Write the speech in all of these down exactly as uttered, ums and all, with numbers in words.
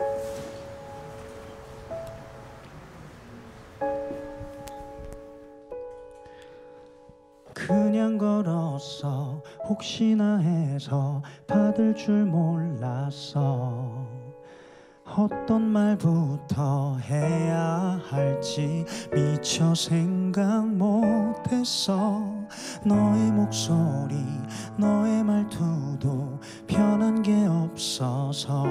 그냥 걸었어. 혹시나 해서 받을 줄 몰랐어. 어떤 말부터 해야 할지 미처 생각 못했어. 너의 목소리, 너의 말투도 변한 게 없어서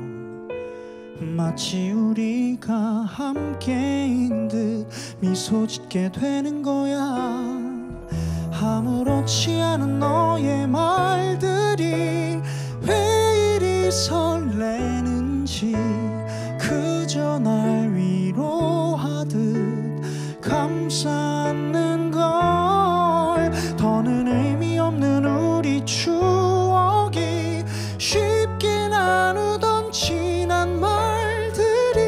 마치 우리가 함께인 듯 미소 짓게 되는 거야. 아무렇지 않은 너의 말들이 왜 이리 설레는지 그저 날 위로하듯 감싸는 걸. 더는 의미 없는 우리 추억이 쉽게 나누던 지난 말들이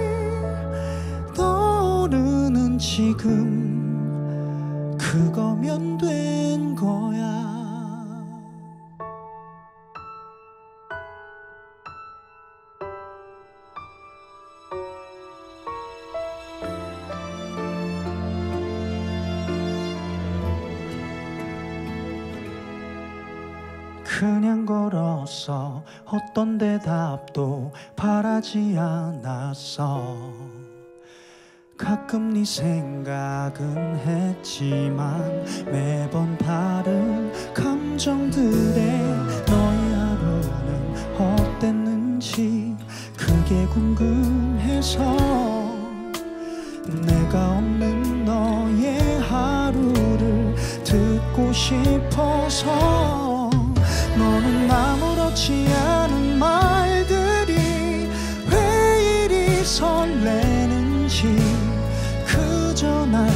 떠오르는 지금 그거면 된 거야. 그냥 걸었어. 어떤 대답도 바라지 않았어. 가끔 네 생각은 했지만 매번 다른 감정들에 너의 하루는 어땠는지 그게 궁금해서 내가 없는 너의 하루를 듣고 싶어서. 너는 아무렇지 않은 말들이 왜 이리 설레는지 그저 날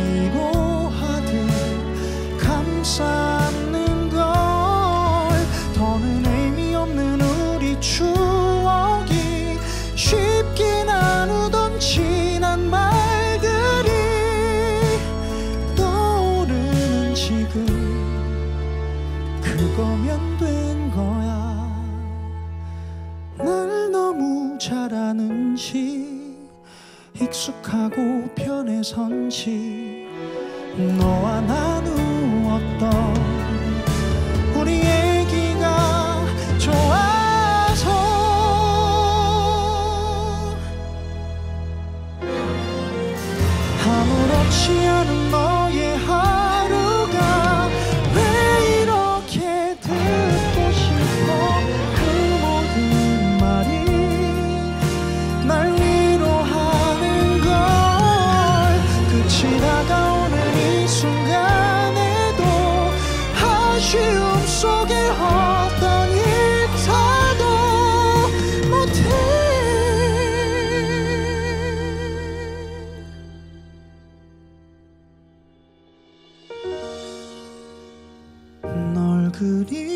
위로하듯 감싸는 걸. 더는 의미 없는 우리 추억이 쉽게 나누던 지난 말들이 떠오르는 지금 그거면 된 거야. 날 너무 잘 아는지 익숙하고 편해선지 너와 나누었던 우리 얘기가 좋아서 아무렇지 않은 너의 하루가 왜 이렇게 듣고 싶어. 그 모든 말이 날 위로하는 걸. 끝이 다가오는 이 순간에도 아쉬움 속에 어떤 인사도 못해. 널 그리